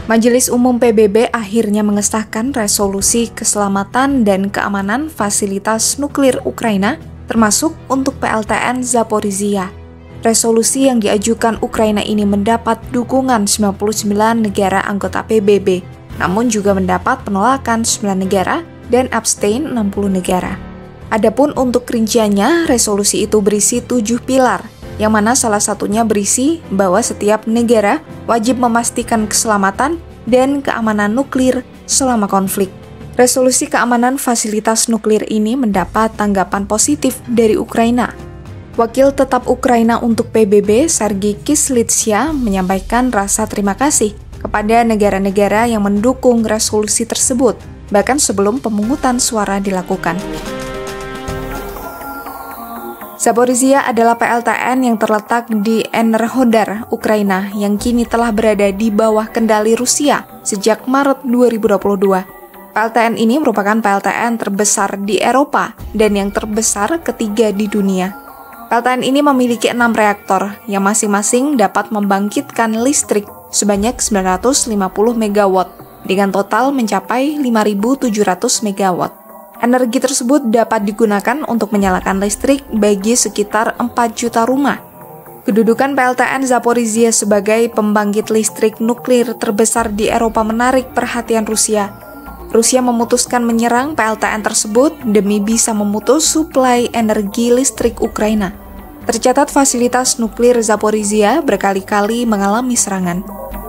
Majelis Umum PBB akhirnya mengesahkan resolusi keselamatan dan keamanan fasilitas nuklir Ukraina, termasuk untuk PLTN Zaporizhia. Resolusi yang diajukan Ukraina ini mendapat dukungan 99 negara anggota PBB, namun juga mendapat penolakan 9 negara dan abstain 60 negara. Adapun untuk rinciannya, resolusi itu berisi 7 pilar, yang mana salah satunya berisi bahwa setiap negara wajib memastikan keselamatan dan keamanan nuklir selama konflik. Resolusi keamanan fasilitas nuklir ini mendapat tanggapan positif dari Ukraina. Wakil tetap Ukraina untuk PBB, Sergei Kislitsyia, menyampaikan rasa terima kasih kepada negara-negara yang mendukung resolusi tersebut, bahkan sebelum pemungutan suara dilakukan. Zaporizhia adalah PLTN yang terletak di Enerhodar, Ukraina, yang kini telah berada di bawah kendali Rusia sejak Maret 2022. PLTN ini merupakan PLTN terbesar di Eropa dan yang terbesar ketiga di dunia. PLTN ini memiliki 6 reaktor yang masing-masing dapat membangkitkan listrik sebanyak 950 MW dengan total mencapai 5.700 MW. Energi tersebut dapat digunakan untuk menyalakan listrik bagi sekitar 4 juta rumah. Kedudukan PLTN Zaporizhia sebagai pembangkit listrik nuklir terbesar di Eropa menarik perhatian Rusia. Rusia memutuskan menyerang PLTN tersebut demi bisa memutus suplai energi listrik Ukraina. Tercatat fasilitas nuklir Zaporizhia berkali-kali mengalami serangan.